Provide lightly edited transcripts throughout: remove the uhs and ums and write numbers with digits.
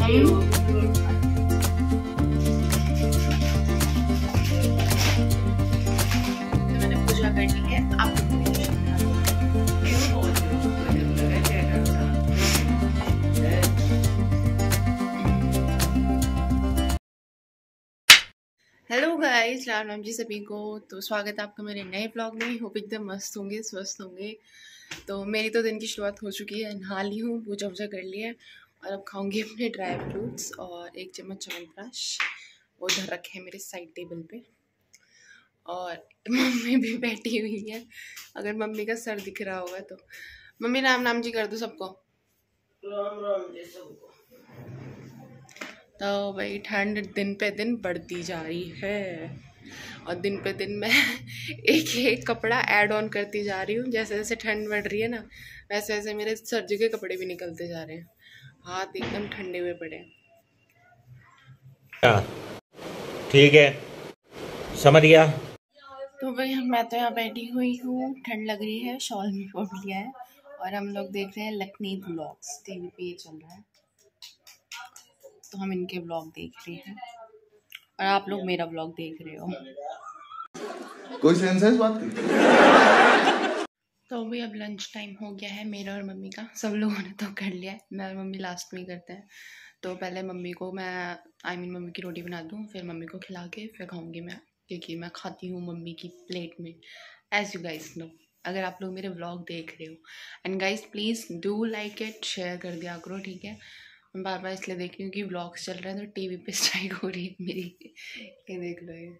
मैंने पूजा कर ली है। आप हेलो गाइस, राम राम जी सभी को। तो स्वागत है आपका मेरे नए ब्लॉग में। होप एकदम मस्त होंगे, स्वस्थ होंगे। तो मेरी तो दिन की शुरुआत हो चुकी है। नहा ली हूँ, पूजा वूजा कर ली है और अब खाऊंगी अपने ड्राई फ्रूट्स और एक चम्मच च्यवनप्राश। वो उधर रखे हैं मेरे साइड टेबल पे। और मम्मी भी बैठी हुई है। अगर मम्मी का सर दिख रहा होगा तो मम्मी राम राम जी कर दो सबको। राम राम जी सबको। तो भाई ठंड दिन पे दिन बढ़ती जा रही है और दिन पे दिन मैं एक एक कपड़ा ऐड ऑन करती जा रही हूँ। जैसे जैसे ठंड बढ़ रही है ना, वैसे वैसे मेरे सर्दी के कपड़े भी निकलते जा रहे हैं। हाथ एकदम ठंडे हुए पड़े हैं। ठीक है, समझ गया। तो भाई मैं तो यहाँ बैठी हुई हूँ, ठंड लग रही है, शॉल भी ओढ़ लिया है और हम लोग देख रहे हैं लखनऊ ब्लॉग्स। टीवी पे ये चल रहा है तो हम इनके ब्लॉग देख रहे हैं और आप लोग मेरा ब्लॉग देख रहे हो। कोई सेंस है इस बात की? तो भाई अब लंच टाइम हो गया है मेरा और मम्मी का। सब लोगों ने तो कर लिया है, मैं और मम्मी लास्ट में ही करते हैं। तो पहले मम्मी को मैं मम्मी की रोटी बना दूँ, फिर मम्मी को खिला के फिर खाऊंगी मैं, क्योंकि मैं खाती हूँ मम्मी की प्लेट में, एज यू गाइस नो, अगर आप लोग मेरे व्लॉग देख रहे हो। And guys please do like it, share कर दिया करो, ठीक है। मैं बार बार इसलिए देख रही हूँ कि व्लॉग्स चल रहे हैं तो टीवी पे स्ट्राइक हो रही है मेरी। ये देख लो ये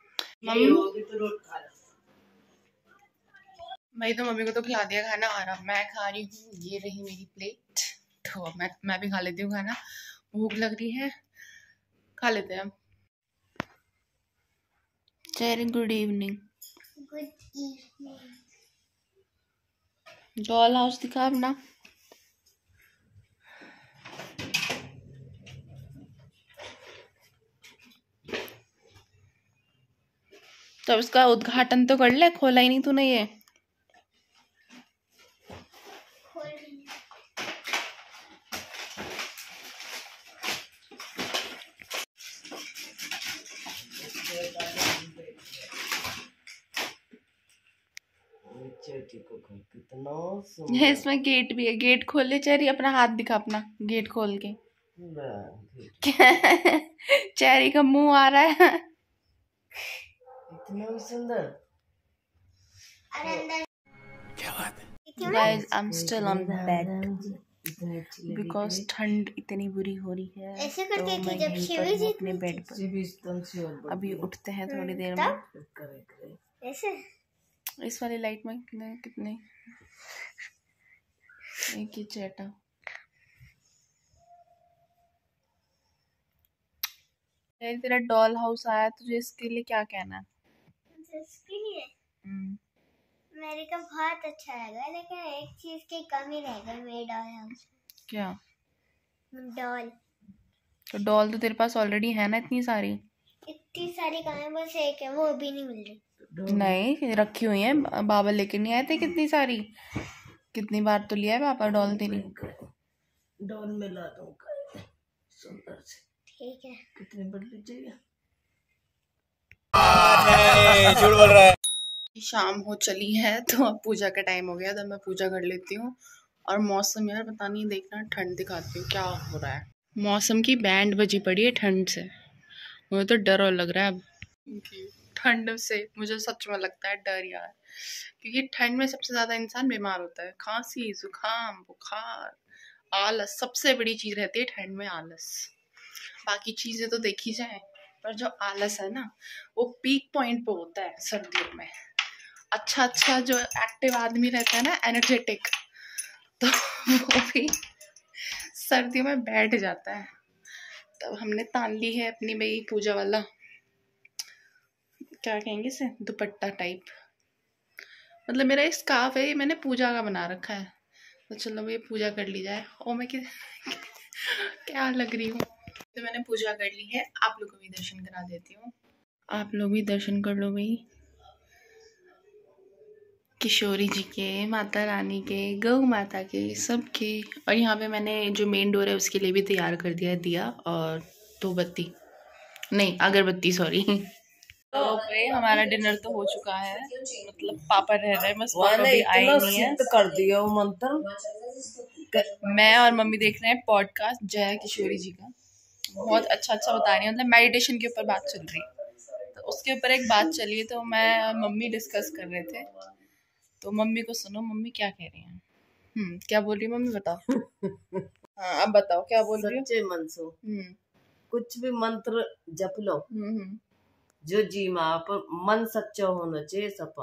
भाई। तो मम्मी को तो खिला दिया खाना और अब मैं खा रही हूँ। ये रही मेरी प्लेट, तो मैं भी खा लेती हूँ खाना। भूख लग रही है, खा लेते हैं। Very good evening. Doll house दिखा अपना। तो इसका उद्घाटन तो कर ले, खोला ही नहीं तूने ये। इसमें गेट भी है, गेट खोल ले चेरी, अपना हाथ दिखा अपना गेट खोल के। चेरी का मुंह आ रहा है। इतना सुंदर। क्या बात है? Guys, I'm still on bed because ठंड इतनी बुरी हो रही है। ऐसे तो करके मैं जब यहीं पर हूँ अपने बेड पर। अभी उठते हैं थोड़ी देर में। ऐसे इस वाली लाइट में कितने एक ही चेटा। तेरा डॉल हाउस आया, तुझे इसके लिए क्या कहना है? इसके लिए मेरे का बहुत अच्छा लगा, लेकिन एक चीज की कमी रह गई मेरे डॉल हाउस। क्या डॉल? तो डॉल तो तेरे पास ऑलरेडी है ना, इतनी सारी कहाँ है? बस एक है, वो भी नहीं मिल रही। नहीं रखी हुई है, बाबा लेके नहीं आए थे कितनी सारी। कितनी बार तो लिया है पापा डॉल तेरी। डॉल में ला दूंगा सुंदर से। ठीक है, कितने बड़ लीजिएगा? झूठ बोल रहा है। शाम हो चली है तो अब पूजा का टाइम हो गया, तो मैं पूजा कर लेती हूँ। और मौसम यार पता नहीं, देखना ठंड दिखाती हूँ क्या हो रहा है। मौसम की बैंड बजी पड़ी है ठंड से, मुझे तो डर और लग रहा है अब। ठंड से मुझे सच में लगता है डर यार, क्योंकि ठंड में सबसे ज्यादा इंसान बीमार होता है। खांसी, जुकाम, बुखार, आलस, सबसे बड़ी चीज रहती है ठंड में आलस। बाकी चीजें तो देखी जाए, पर जो आलस है ना, वो पीक पॉइंट पे होता है सर्दियों में। अच्छा जो एक्टिव आदमी रहता है ना, एनर्जेटिक, तो वो भी सर्दियों में बैठ जाता है। तब हमने तान ली है अपनी भाई पूजा वाला, क्या कहेंगे इसे, दुपट्टा टाइप। मतलब मेरा एक स्कार्फ है, ये मैंने पूजा का बना रखा है। तो चलो ये पूजा कर ली जाए। ओ मैं क्या लग रही हूँ। तो मैंने पूजा कर ली है, आप लोग को भी दर्शन करा देती हूँ। आप लोग भी दर्शन कर लो भाई। किशोरी जी के, माता रानी के, गौ माता के, सबके। और यहाँ पे मैंने जो मेन डोर है उसके लिए भी तैयार कर दिया है दिया और धूपबत्ती, नहीं अगरबत्ती, सॉरी। तो भाई हमारा डिनर तो हो चुका है, मतलब पापा रह रहे हैं, बस पापा भी आए नहीं है। कर दिया वो मंत्र। मैं और मम्मी देख रहे हैं पॉडकास्ट जया किशोरी जी का, बहुत अच्छा बता रही है, मतलब मेडिटेशन के ऊपर बात चल रही है। तो उसके ऊपर एक बात चली तो मैं और मम्मी डिस्कस कर रहे थे, तो मम्मी को सुनो, मम्मी क्या कह रही हैं। क्या बोल रही है मम्मी, बताओ। हाँ अब बताओ क्या बोल रही हो। सच्चे मन से कुछ भी मंत्र जप लो, जो जी माँ पर मन सच्चा होना चाहिए सपा।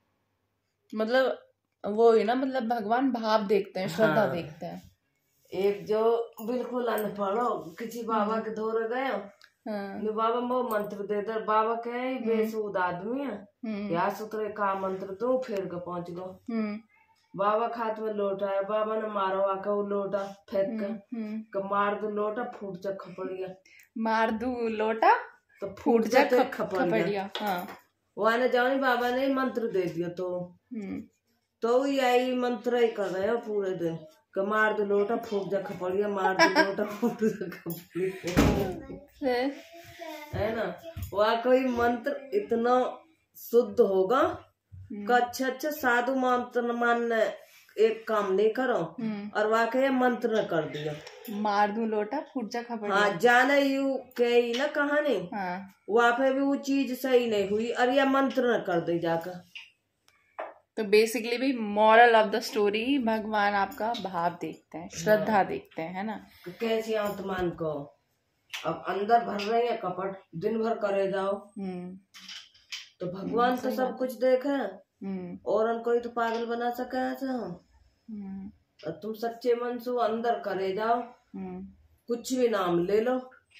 मतलब वो ही ना, मतलब भगवान भाव देखते हैं, श्रद्धा हाँ। देखते हैं। एक जो बिल्कुल अनपढ़ हो, किसी बाबा के दौरे गए हो, बाबा वो मंत्र दे दे, बाबा कहे बेसूद आदमी है, या सुतरे का मंत्र दो, फिर के पहुंच गो। बाबा खात में लोटा है, बाबा ने मारो आके वो लोटा फेंक के, मार दो लोटा फूट जा खपड़िया, मार दू लोटा तो फूट जा खपड़िया। हाँ वहां ने जाओ बाबा ने मंत्र दे दिया, तो यही मंत्र ही कर रहे हो पूरे दिन, मार दो लोटा फूट जा खपड़िया, मार दो लोटा फूट जा खपड़िया, है ना। वह कोई मंत्र इतना शुद्ध होगा कि अच्छा साधु मंत्र मानने एक काम नहीं करो, और वाकई मंत्र न कर दिया, मार दूं लोटा फूट जा खपड़िया। हाँ जाने यू कही ना कहानी। हाँ। वहाँ पे भी वो चीज सही नहीं हुई, और यह मंत्र न कर दे जाकर। तो बेसिकली भी मॉरल ऑफ द स्टोरी, भगवान आपका भाव देखते हैं, श्रद्धा देखते हैं, है ना। कैसी आत्मान को अब अंदर भर रहे हैं कपट, दिन भर करे जाओ, तो भगवान तो सब कुछ देखे, और उनको ही तो पागल बना सके ऐसा। और तुम सच्चे मन से अंदर करे जाओ, कुछ भी नाम ले लो,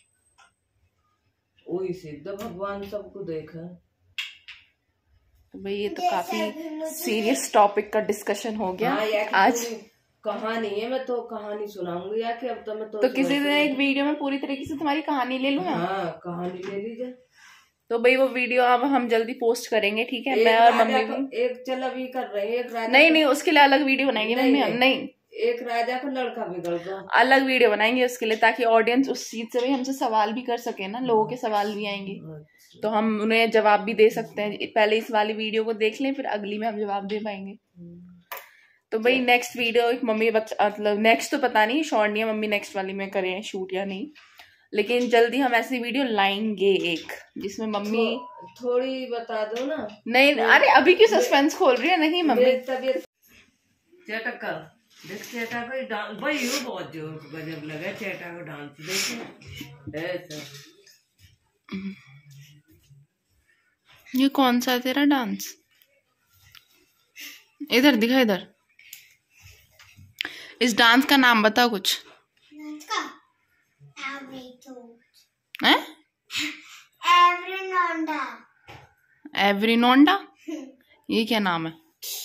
वही सिद्ध भगवान सबको देखे। तो भाई ये तो काफी सीरियस टॉपिक का डिस्कशन हो गया। हाँ, आज कहानी है, मैं तो कहानी सुनाऊंगी या कि अब तो मैं तो किसी दिन एक वीडियो में पूरी तरीके से तुम्हारी कहानी ले लूँ। हाँ कहानी ले लीजिए। तो भाई वो वीडियो अब हम जल्दी पोस्ट करेंगे, ठीक है। मैं और मम्मी भी एक चल अभी कर रहे हैं, एक राजा नहीं उसके लिए अलग वीडियो बनाएंगे मम्मी हम। नहीं एक राजा का लड़का बिगड़ गया, अलग वीडियो बनाएंगे उसके लिए, ताकि ऑडियंस उस चीज से भी हमसे सवाल भी कर सके ना, लोगों के सवाल भी आएंगे तो हम उन्हें जवाब भी दे सकते हैं। पहले इस वाली वीडियो को देख लें, फिर अगली में हम जवाब दे पाएंगे। तो भाई नेक्स्ट वीडियो मम्मी मतलब नेक्स्ट तो पता नहीं, शॉर्ट नहीं है मम्मी नेक्स्ट वाली में करें शूट या नहीं, लेकिन जल्दी हम ऐसी वीडियो लाएंगे एक, जिसमें मम्मी थोड़ी बता दो ना। नहीं अरे अभी क्यों सस्पेंस खोल रही है। नहीं मम्मी चेटा का देख, चेटा का भाई वो बहुत जोर गजब लगा, चेटा का डांस देखो ऐसा। ये कौन सा है तेरा डांस, इधर दिखा, इधर इस डांस का नाम बता कुछ। एवरीनोंडा, ये क्या नाम है।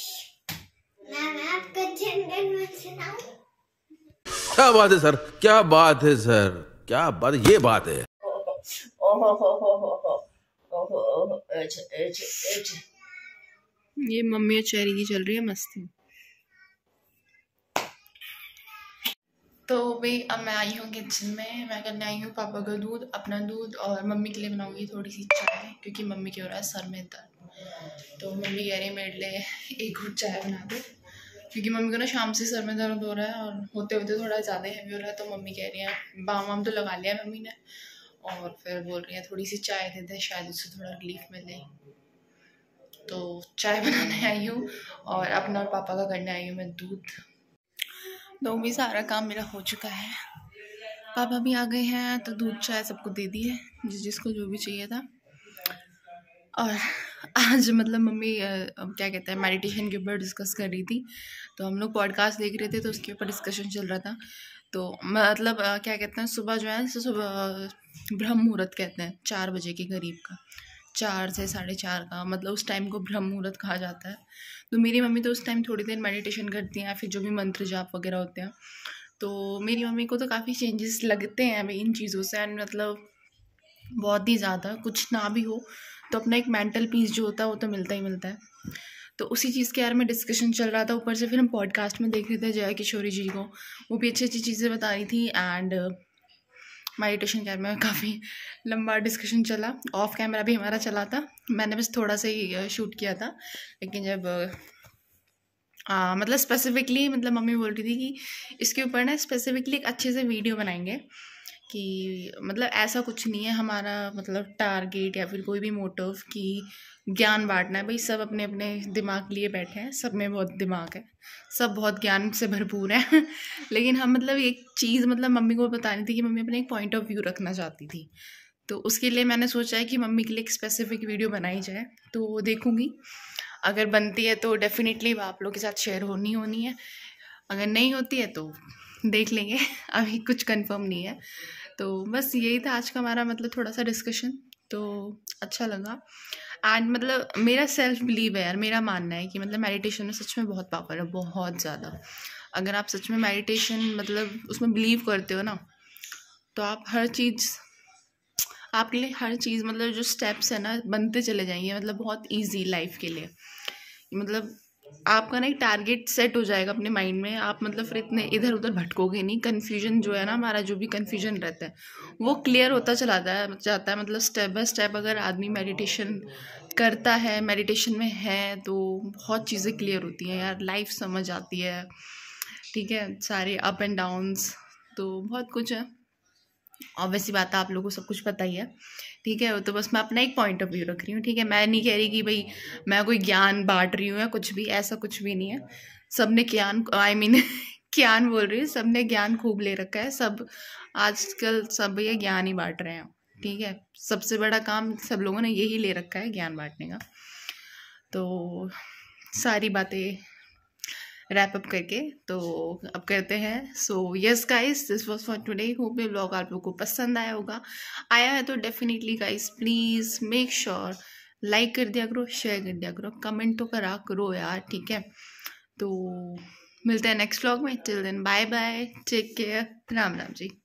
क्या बात है सर, क्या बात है सर, क्या बात, ये बात है। ये मम्मी और चेरी की चल रही है मस्ती। तो भाई अब मैं आई हूँ किचन में, मैं करने आई हूँ पापा का दूध, अपना दूध, और मम्मी के लिए बनाऊंगी थोड़ी सी चाय, क्योंकि मम्मी के हो रहा है सर में दर्द। तो मम्मी कह रही है मेरे लिए एक घूट चाय बना दो, क्योंकि मम्मी को ना शाम से सर में दर्द हो रहा है, और होते होते थोड़ा ज़्यादा हैवी हो रहा है। तो मम्मी कह रही है, बाम वाम तो लगा लिया मम्मी ने, और फिर बोल रही है थोड़ी सी चाय दे दे, शायद उससे थोड़ा रिलीफ मिले। तो चाय बनाने आई हूँ, और अपना और पापा का करने आई हूँ मैं दूध। तो भी सारा काम मेरा हो चुका है, पापा भी आ गए हैं, तो दूध चाय सबको दे दी है, जिसको जो भी चाहिए था। और आज मतलब मम्मी क्या कहते हैं मेडिटेशन के ऊपर डिस्कस कर रही थी, तो हम लोग पॉडकास्ट देख रहे थे, तो उसके ऊपर डिस्कशन चल रहा था। तो मतलब क्या कहते हैं सुबह जो है, सुबह ब्रह्म मुहूर्त कहते हैं 4 बजे के करीब का, 4 से 4:30 का, मतलब उस टाइम को ब्रह्म मुहूर्त कहा जाता है। तो मेरी मम्मी तो उस टाइम थोड़ी देर मेडिटेशन करती हैं, फिर जो भी मंत्र जाप वगैरह होते हैं। तो मेरी मम्मी को तो काफ़ी चेंजेस लगते हैं भाई इन चीज़ों से, एंड मतलब बहुत ही ज़्यादा, कुछ ना भी हो तो अपना एक मेंटल पीस जो होता है वो तो मिलता ही मिलता है। तो उसी चीज़ के बारे में डिस्कशन चल रहा था। ऊपर से फिर हम पॉडकास्ट में देख रहे थे जया किशोरी जी को, वो भी अच्छी अच्छी चीज़ें बता रही थी। एंड मेडिटेशन के बारे में काफ़ी लंबा डिस्कशन चला, ऑफ कैमरा भी हमारा चला था। मैंने बस थोड़ा सा ही शूट किया था, लेकिन जब मतलब स्पेसिफिकली मतलब मम्मी बोल रही थी कि इसके ऊपर ना स्पेसिफिकली एक अच्छे से वीडियो बनाएंगे कि मतलब ऐसा कुछ नहीं है हमारा मतलब टारगेट या फिर कोई भी मोटिव कि ज्ञान बांटना है। भाई सब अपने अपने दिमाग लिए बैठे हैं, सब में बहुत दिमाग है, सब बहुत ज्ञान से भरपूर है लेकिन हम मतलब एक चीज़ मतलब मम्मी को बतानी थी कि मम्मी अपने एक पॉइंट ऑफ व्यू रखना चाहती थी। तो उसके लिए मैंने सोचा है कि मम्मी के लिए एक स्पेसिफिक वीडियो बनाई जाए। तो देखूँगी, अगर बनती है तो डेफिनेटली आप लोगों के साथ शेयर होनी है, अगर नहीं होती है तो देख लेंगे अभी कुछ कंफर्म नहीं है। तो बस यही था आज का हमारा मतलब थोड़ा सा डिस्कशन, तो अच्छा लगा। एंड मतलब मेरा सेल्फ बिलीव है यार, मेरा मानना है कि मतलब मेडिटेशन में सच में बहुत पावर है, बहुत ज़्यादा। अगर आप सच में मेडिटेशन मतलब उसमें बिलीव करते हो ना, तो आप हर चीज़, आपके लिए हर चीज़ मतलब जो स्टेप्स है ना बनते चले जाएंगे, मतलब बहुत ईजी लाइफ के लिए। मतलब आपका ना एक टारगेट सेट हो जाएगा अपने माइंड में, आप मतलब फिर इतने इधर उधर भटकोगे नहीं। कन्फ्यूजन जो है ना हमारा, जो भी कन्फ्यूजन रहता है वो क्लियर होता चला जाता है। मतलब स्टेप बाय स्टेप अगर आदमी मेडिटेशन करता है, मेडिटेशन में है, तो बहुत चीज़ें क्लियर होती हैं यार, लाइफ समझ आती है, ठीक है, सारे अप एंड डाउन्स, तो बहुत कुछ है। ऑब्वियसली बात है, आप लोगों को सब कुछ पता ही है, ठीक है। तो बस मैं अपना एक पॉइंट ऑफ व्यू रख रही हूँ, ठीक है। मैं नहीं कह रही कि भाई मैं कोई ज्ञान बांट रही हूँ या कुछ भी, ऐसा कुछ भी नहीं है। सबने ज्ञान ज्ञान बोल रही हूँ, सबने ज्ञान खूब ले रखा है, सब आजकल सब ये ज्ञान ही बांट रहे हैं, ठीक है। सबसे बड़ा काम सब लोगों ने यही ले रखा है, ज्ञान बांटने का। तो सारी बातें रैप अप करके तो अब करते हैं। So yes guys, this was for today. Hope ये व्लॉग आप लोगों को पसंद आया है तो definitely guys please make sure like कर दिया करो, शेयर कर दिया करो, कमेंट तो करा करो यार, ठीक है। तो मिलते हैं नेक्स्ट व्लॉग में, till then bye bye, take care, Ram Ram जी।